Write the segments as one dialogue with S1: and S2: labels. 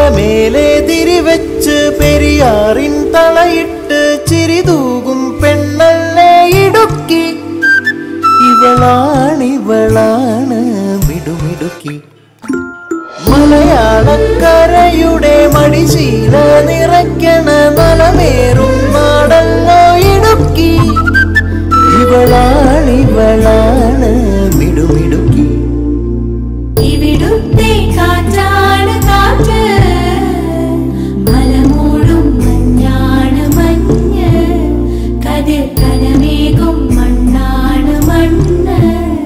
S1: മലമേലെ തിരിവെച്ച് പെരിയാറിൻ തളയിട്ട് ചിരിതൂകും പെണ്ണല്ലേ ഇടുക്കി. ഇവളാണ് മിടുമിടുക്കി. മലയാളക്കരയുടെ മടിശീല നിറയ്ക്കണ മലമേറും നാടല്ലോ ഇടുക്കി. ഇവളാണ് മിടുമിടുക്കി.
S2: ഇവിടുത്തെ കാറ്റാണ് കാറ്റ്, മലമൂടും മഞ്ഞാണ് മഞ്ഞ്, കതിർ കനമേകും മണ്ണാണ് മണ്ണ്.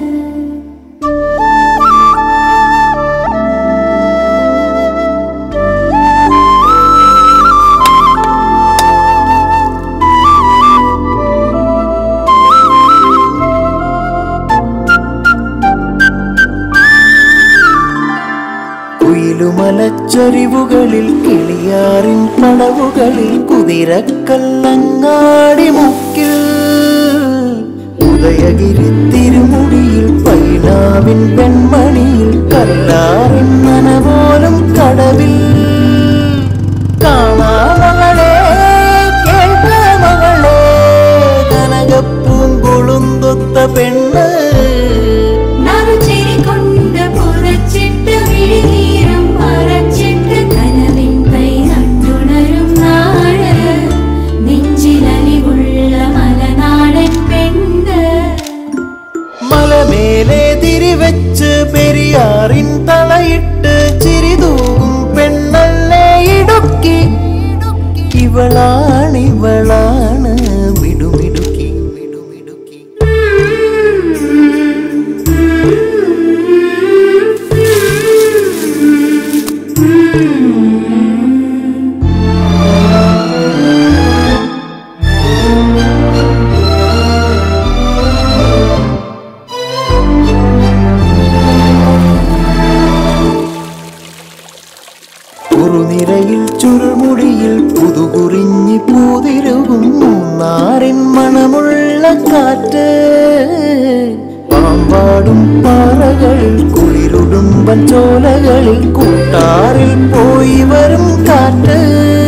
S1: കുയിലുമലച്ചൊരിവുകളിൽ കിളിയാറിൻ പടവുകളിൽ കുതിരക്കല്ലങ്ങാടി മുക്കിൽ ഉദയഗിരി തിരുമുടിയിൽ പൈനാവിൻ പെൺമണിയിൽ കല്ലാറിൻ നനപോലും കടവിൽ കാണാമകളെ കേൾക്കാമകളെ കനകപ്പൂങ്കുളുന്തൊത്ത പെണ്ണ്. മലമേലെ തിരിവെച്ച് പെരിയാറിൻ തളയിട്ട് ചിരിതൂകും പെണ്ണല്ലേ ഇടുക്കി. ഇവളാണ് മിടുമിടുക്കി. കുറുനിരയിൽ ചുരുമുടിയിൽ പുതുകുറിഞ്ഞി പൂതിരുകും മൂന്നാറിൻ മണമുള്ള കാറ്റ്, പാമ്പാടും പാറകളിൽ കുളിരുടുമ്പൻ ചോലകളിൽ കൂട്ടാറിൽ പോയി വരും കാറ്റ്.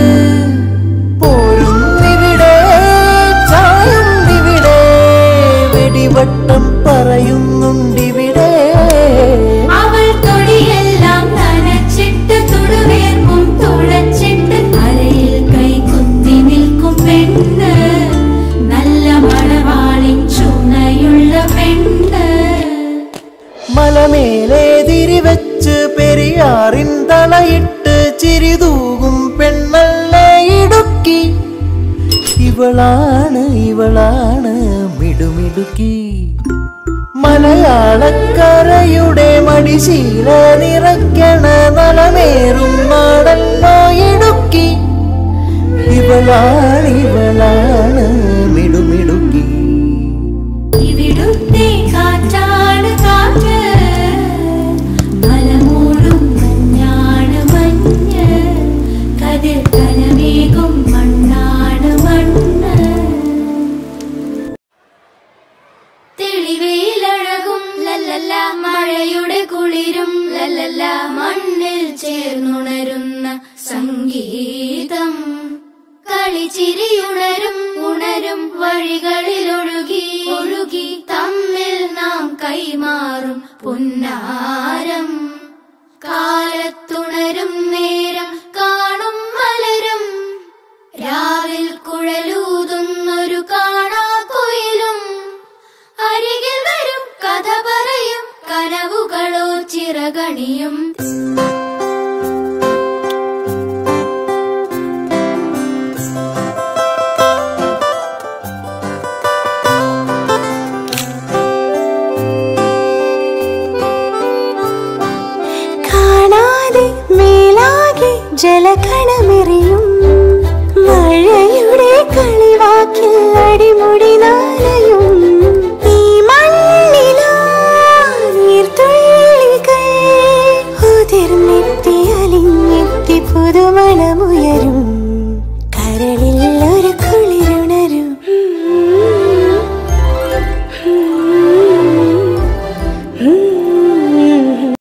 S1: പോരുന്നിവിടെ ചായുന്നിവിടെ വെടിവട്ടം പറയുന്നുണ്ടിവിടെ. മലമേലെ തിരിവെച്ച് പെരിയാറിൻ തളയിട്ട് ചിരിതൂകും പെണ്ണല്ലേ ഇടുക്കി. ഇവളാണ് മിടുമിടുക്കി. മലയാളക്കരയുടെ മടിശീല നിറയ്ക്കണ നലമേറും നാടല്ലോ ഇടുക്കി. ഇവളാണ് മിടുമിടുക്കി.
S2: ഇവിടുത്തെ കാറ്റാണ് കാറ്റ്, മലമൂടും മഞ്ഞാണ് മഞ്ഞ്, കതിർ കനമേകും മണ്ണാണ് മണ്ണ്. തെളിവെയിലഴകും ലല്ലല്ല, മഴയുടെ കുളിരും ലല്ലല്ല, മണ്ണിൽ ചേർന്നുണരുന്ന സംഗീതം. കളിച്ചിരിയുണരും ഉണരും വഴികളിലൊഴുകി ഒഴുകി തമ്മിൽ നാം കൈമാറും പുന്നാരം. കാലത്തുണരും നേരം കാണും